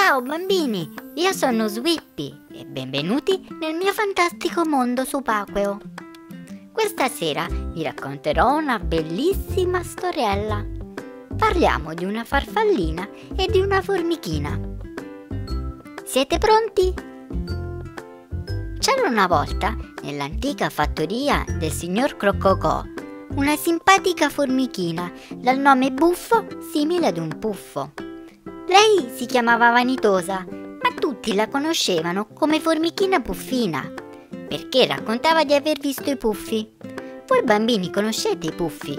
Ciao bambini, io sono Swippy e benvenuti nel mio fantastico mondo subacqueo. Questa sera vi racconterò una bellissima storiella. Parliamo di una farfallina e di una formichina. Siete pronti? C'era una volta, nell'antica fattoria del signor Crococò, una simpatica formichina dal nome buffo simile ad un puffo. Lei si chiamava Vanitosa, ma tutti la conoscevano come Formichina Puffina, perché raccontava di aver visto i puffi. Voi bambini conoscete i puffi?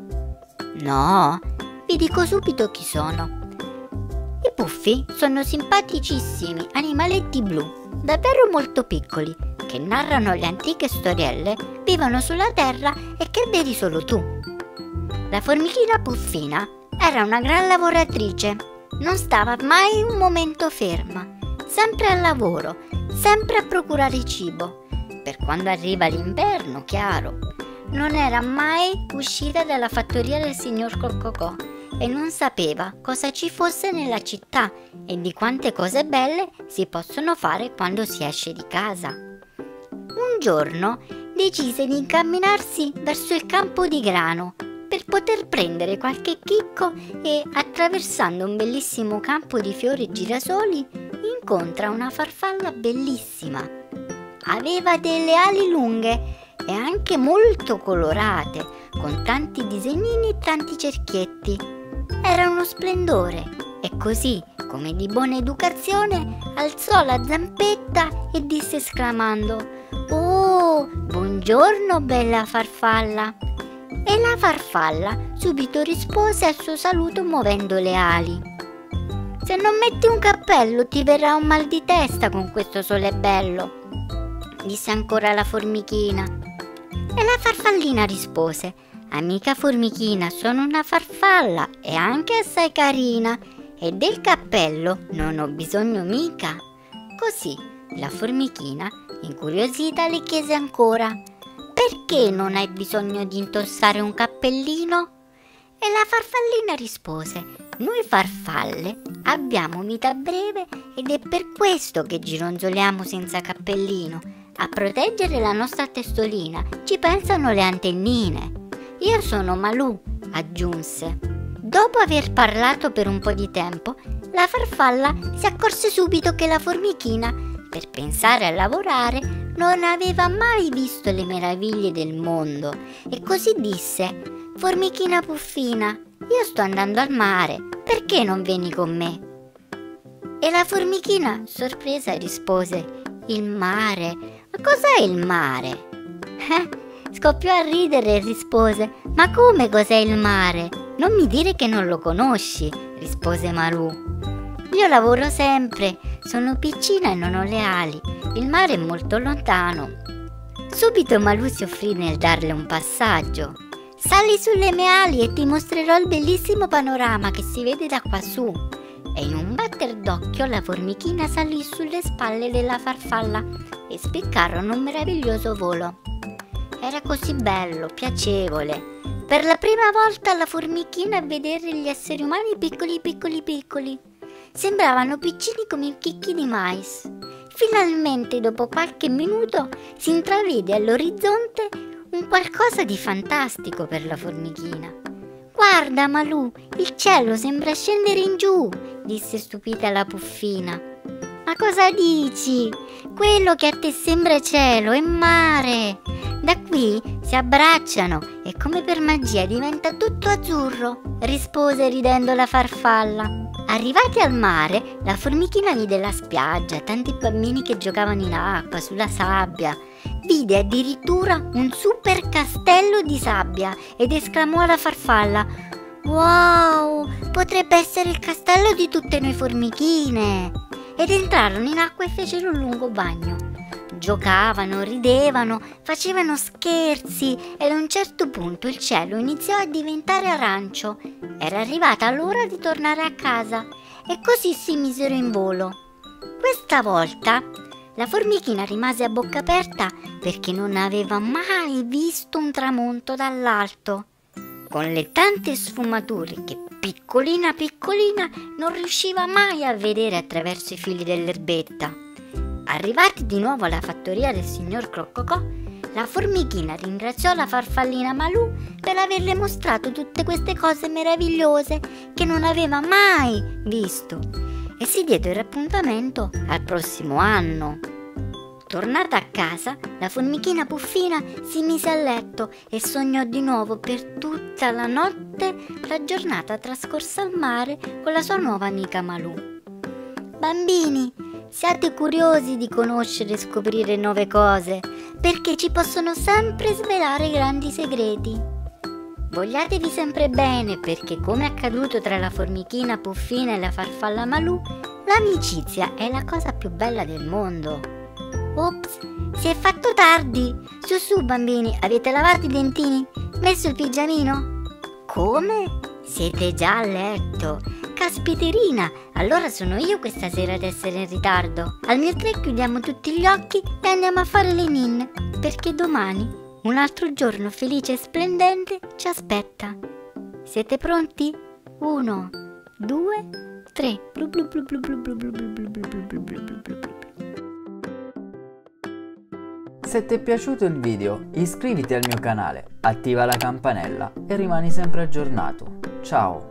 No? Vi dico subito chi sono. I puffi sono simpaticissimi animaletti blu, davvero molto piccoli, che narrano le antiche storielle, vivono sulla terra e che vedi solo tu. La Formichina Puffina era una gran lavoratrice. Non stava mai un momento ferma, sempre al lavoro, sempre a procurare cibo. Per quando arriva l'inverno, chiaro. Non era mai uscita dalla fattoria del signor Crococò e non sapeva cosa ci fosse nella città e di quante cose belle si possono fare quando si esce di casa. Un giorno decise di incamminarsi verso il campo di grano per poter prendere qualche chicco e, attraversando un bellissimo campo di fiori e girasoli, incontra una farfalla bellissima. Aveva delle ali lunghe e anche molto colorate, con tanti disegnini e tanti cerchietti. Era uno splendore e così, come di buona educazione, alzò la zampetta e disse esclamando: «Oh, buongiorno bella farfalla!» E la farfalla subito rispose al suo saluto muovendo le ali. «Se non metti un cappello ti verrà un mal di testa con questo sole bello», disse ancora la formichina. E la farfallina rispose: «Amica formichina, sono una farfalla e anche assai carina e del cappello non ho bisogno mica». Così la formichina, incuriosita, le chiese ancora: «Perché non hai bisogno di indossare un cappellino?» E la farfallina rispose: «Noi farfalle abbiamo vita breve ed è per questo che gironzoliamo senza cappellino. A proteggere la nostra testolina ci pensano le antennine. Io sono Malù», aggiunse. Dopo aver parlato per un po' di tempo, la farfalla si accorse subito che la formichina, per pensare a lavorare, non aveva mai visto le meraviglie del mondo e così disse: «Formichina Puffina, io sto andando al mare, perché non vieni con me?» E la formichina, sorpresa, rispose: «Il mare? Ma cos'è il mare?» Scoppiò a ridere e rispose: «Ma come cos'è il mare? Non mi dire che non lo conosci», rispose Malù. «Io lavoro sempre, sono piccina e non ho le ali, il mare è molto lontano». Subito Malù si offrì nel darle un passaggio. «Sali sulle mie ali e ti mostrerò il bellissimo panorama che si vede da quassù». E in un batter d'occhio la formichina salì sulle spalle della farfalla e spiccarono un meraviglioso volo. Era così bello, piacevole. Per la prima volta la formichina vedere gli esseri umani piccoli piccoli piccoli. Sembravano piccini come i chicchi di mais. Finalmente, dopo qualche minuto, si intravede all'orizzonte un qualcosa di fantastico per la formichina. «Guarda, Malù, il cielo sembra scendere in giù», disse stupita la puffina. «Ma cosa dici? Quello che a te sembra cielo è mare. Da qui si abbracciano e come per magia diventa tutto azzurro», rispose ridendo la farfalla. Arrivati al mare, la formichina vide la spiaggia, tanti bambini che giocavano in acqua, sulla sabbia. Vide addirittura un super castello di sabbia ed esclamò alla farfalla: «Wow, potrebbe essere il castello di tutte noi formichine!» Ed entrarono in acqua e fecero un lungo bagno. Giocavano, ridevano, facevano scherzi e ad un certo punto il cielo iniziò a diventare arancio. Era arrivata l'ora di tornare a casa e così si misero in volo. Questa volta la formichina rimase a bocca aperta perché non aveva mai visto un tramonto dall'alto. Con le tante sfumature che piccolina piccolina, non riusciva mai a vedere attraverso i fili dell'erbetta. Arrivati di nuovo alla fattoria del signor Croccocò, la formichina ringraziò la farfallina Malù per averle mostrato tutte queste cose meravigliose che non aveva mai visto e si diede il appuntamento al prossimo anno. Tornata a casa, la formichina Puffina si mise a letto e sognò di nuovo per tutta la notte la giornata trascorsa al mare con la sua nuova amica Malù. Bambini, siate curiosi di conoscere e scoprire nuove cose, perché ci possono sempre svelare grandi segreti. Vogliatevi sempre bene, perché come è accaduto tra la formichina Puffina e la farfalla Malù, l'amicizia è la cosa più bella del mondo. Ops, si è fatto tardi! Su su bambini, avete lavato i dentini? Messo il pigiamino? Come? Siete già a letto? Caspiterina, allora sono io questa sera ad essere in ritardo. Al mio 3 chiudiamo tutti gli occhi e andiamo a fare le ninne, perché domani un altro giorno felice e splendente ci aspetta. Siete pronti? 1, 2, 3. Se ti è piaciuto il video, iscriviti al mio canale, attiva la campanella e rimani sempre aggiornato. Ciao!